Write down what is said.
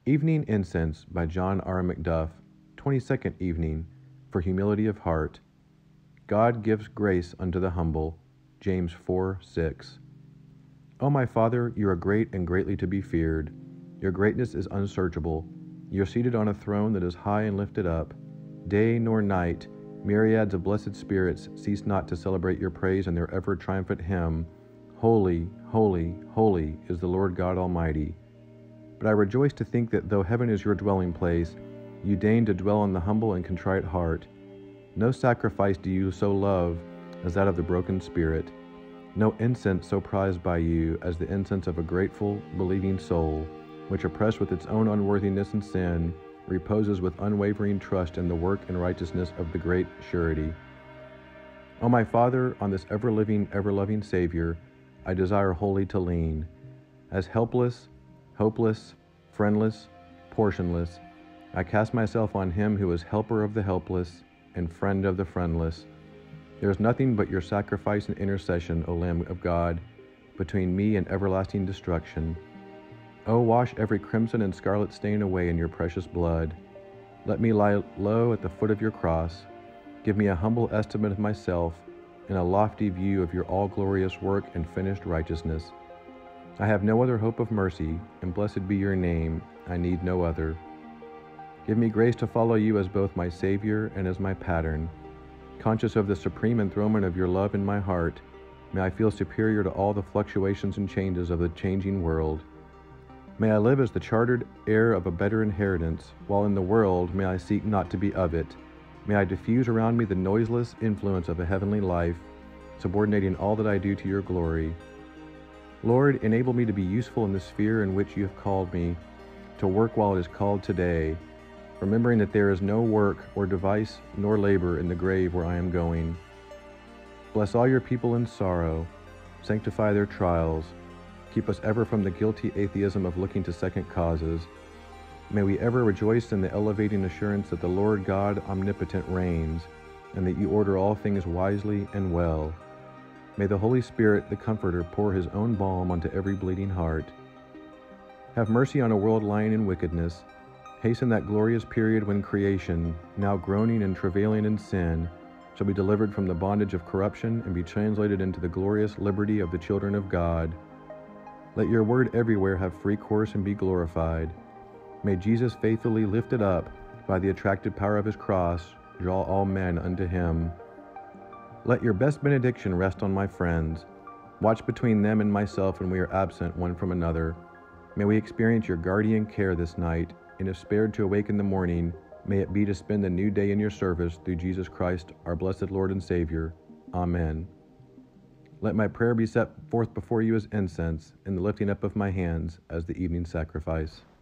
Evening Incense by John R. Macduff, 22nd Evening, for Humility of Heart. God gives grace unto the humble. James 4:6. O my Father, you are great and greatly to be feared. Your greatness is unsearchable. You are seated on a throne that is high and lifted up. Day nor night, myriads of blessed spirits cease not to celebrate your praise in their ever-triumphant hymn, Holy, holy, holy is the Lord God Almighty. But I rejoice to think that though heaven is your dwelling place, you deign to dwell in the humble and contrite heart. No sacrifice do you so love as that of the broken spirit, no incense so prized by you as the incense of a grateful, believing soul, which, oppressed with its own unworthiness and sin, reposes with unwavering trust in the work and righteousness of the great surety. O my Father, on this ever-living, ever-loving Savior, I desire wholly to lean. As helpless, hopeless, friendless, portionless, I cast myself on him who is helper of the helpless and friend of the friendless. There is nothing but your sacrifice and intercession, O Lamb of God, between me and everlasting destruction. O wash every crimson and scarlet stain away in your precious blood. Let me lie low at the foot of your cross. Give me a humble estimate of myself and a lofty view of your all-glorious work and finished righteousness. I have no other hope of mercy, and blessed be your name. I need no other. Give me grace to follow you as both my Savior and as my pattern. Conscious of the supreme enthronement of your love in my heart, may I feel superior to all the fluctuations and changes of the changing world. May I live as the chartered heir of a better inheritance, while in the world may I seek not to be of it. May I diffuse around me the noiseless influence of a heavenly life, subordinating all that I do to your glory. Lord, enable me to be useful in the sphere in which you have called me, to work while it is called today, remembering that there is no work or device nor labor in the grave where I am going. Bless all your people in sorrow, sanctify their trials, keep us ever from the guilty atheism of looking to second causes. May we ever rejoice in the elevating assurance that the Lord God omnipotent reigns, and that you order all things wisely and well. May the Holy Spirit, the Comforter, pour his own balm onto every bleeding heart. Have mercy on a world lying in wickedness. Hasten that glorious period when creation, now groaning and travailing in sin, shall be delivered from the bondage of corruption and be translated into the glorious liberty of the children of God. Let your word everywhere have free course and be glorified. May Jesus, faithfully lifted up by the attractive power of his cross, draw all men unto him. Let your best benediction rest on my friends. Watch between them and myself when we are absent one from another. May we experience your guardian care this night, and if spared to awake in the morning, may it be to spend the new day in your service through Jesus Christ, our blessed Lord and Savior. Amen. Let my prayer be set forth before you as incense, and the lifting up of my hands as the evening sacrifice.